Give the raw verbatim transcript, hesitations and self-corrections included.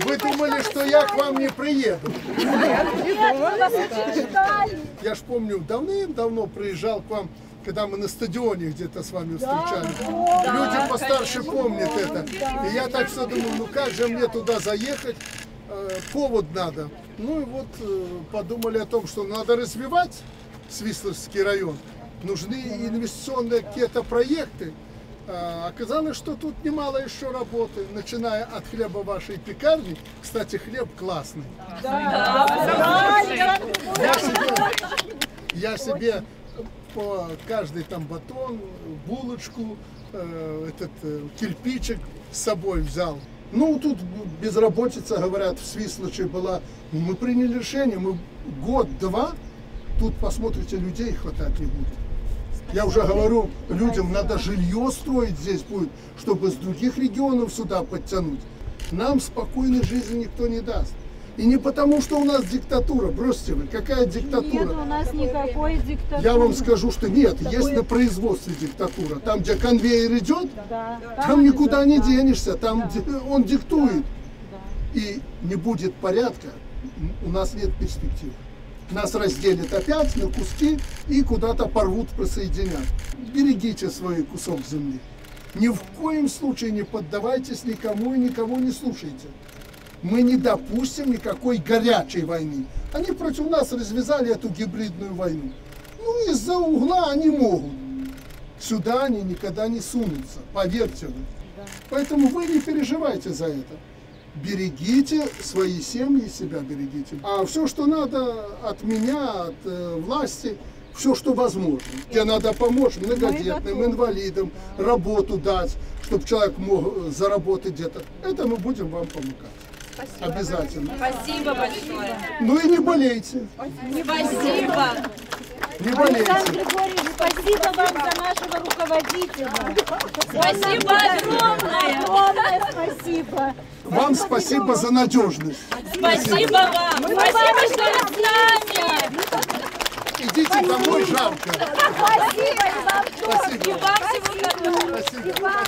Вы думали, что я к вам не приеду? Я ж помню, давным-давно приезжал к вам, когда мы на стадионе где-то с вами встречались. Люди постарше помнят это. И я так все думаю, ну как же мне туда заехать? Повод надо. Ну и вот подумали о том, что надо развивать Свислочский район. Нужны инвестиционные какие-то проекты. Оказалось, что тут немало еще работы, начиная от хлеба вашей пекарни. Кстати, хлеб классный. Да. Я себе, я себе по каждый там батон, булочку, э, этот э, кирпичик с собой взял. Ну, тут безработица, говорят, в Свислочи была. Мы приняли решение, мы год-два, тут, посмотрите, людей хватать не будет. Я уже говорю людям, надо жилье строить здесь будет, чтобы с других регионов сюда подтянуть. Нам спокойной жизни никто не даст. И не потому, что у нас диктатура. Бросьте вы, какая диктатура? Нет, у нас никакой диктатуры. Я вам скажу, что нет, есть на производстве диктатура. Там, где конвейер идет, да, там, там никуда идет, не да. денешься, там да. он диктует. Да. И не будет порядка, у нас нет перспектив. Нас разделят опять на куски и куда-то порвут, присоединят. Берегите свой кусок земли. Ни в коем случае не поддавайтесь никому и никого не слушайте. Мы не допустим никакой горячей войны. Они против нас развязали эту гибридную войну. Ну, из-за угла они могут. Сюда они никогда не сунутся, поверьте вы. Поэтому вы не переживайте за это. Берегите свои семьи, себя берегите. А все, что надо от меня, от э, власти, все, что возможно. Где надо помочь многодетным, инвалидам, работу дать, чтобы человек мог заработать где-то. Это мы будем вам помогать. Спасибо. Обязательно. Спасибо большое. Ну и не болейте. Спасибо. Не болейте. Александр Григорьевич, спасибо вам за нашего руководителя. Спасибо огромное. Огромное спасибо. Вам спасибо за надежность. Спасибо вам. Спасибо, что вы с нами. Идите домой, жалко. Спасибо и вам тоже. И вам всего доброго. Спасибо.